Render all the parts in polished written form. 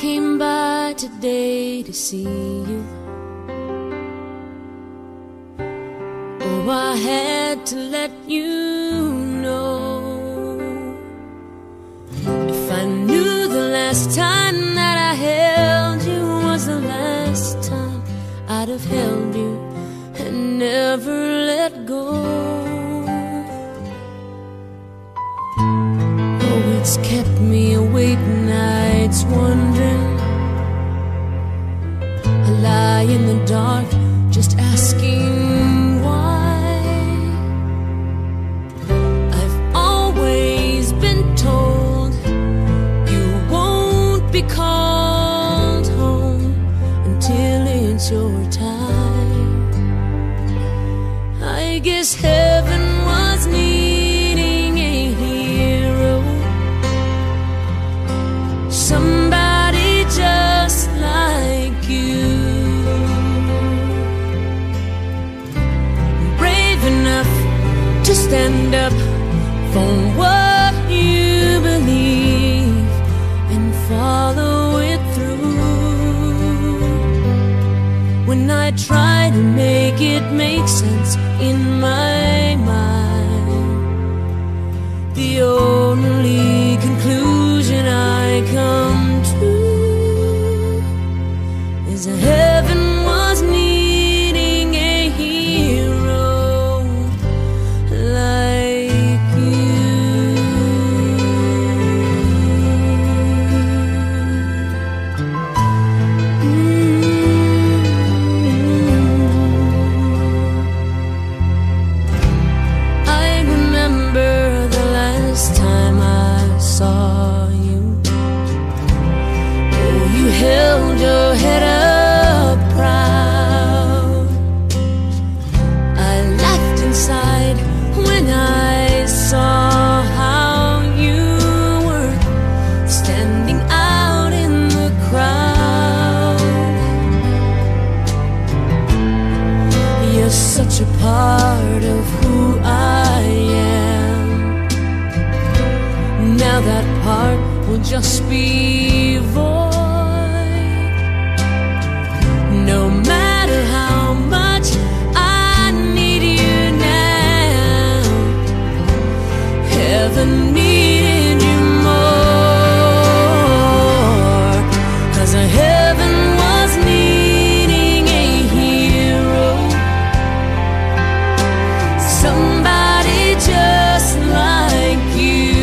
came by today to see you. Oh, I had to let you know. If I knew the last time that I held you was the last time, I'd have held you and never let go. Oh, it's kept me awake nights wondering. I lie in the dark just asking why. I've always been told you won't be called home until it's your time. I guess heaven was needing a hero, somebody just like you, brave enough to stand up for what you believe and follow it through. When I try to make it make sense in my mind, the only conclusion I come to is that heaven was needing a hero like you. I remember the last time I saw you. Oh, you held your head up proud. I laughed inside when I saw how you were standing out in the crowd. You're such a part of who I am. Now that part will just be void. No matter how much I need you now, heaven needed you more. 'Cause heaven was needing a hero, somebody just like you,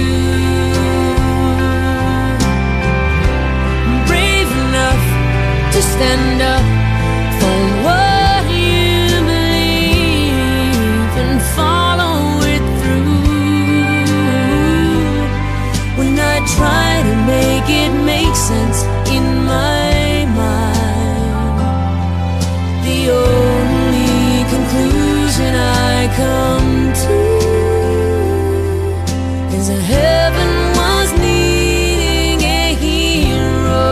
brave enough to stand up for what you believe and follow it through. When I try to make it make sense in my mind, the only conclusion I come to is that heaven was needing a hero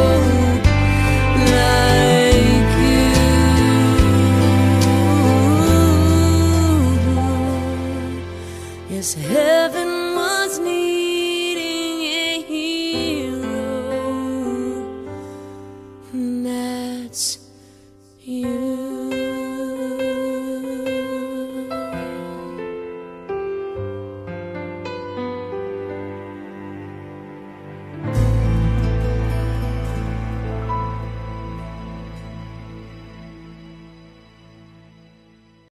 like you. Yes, heaven was needing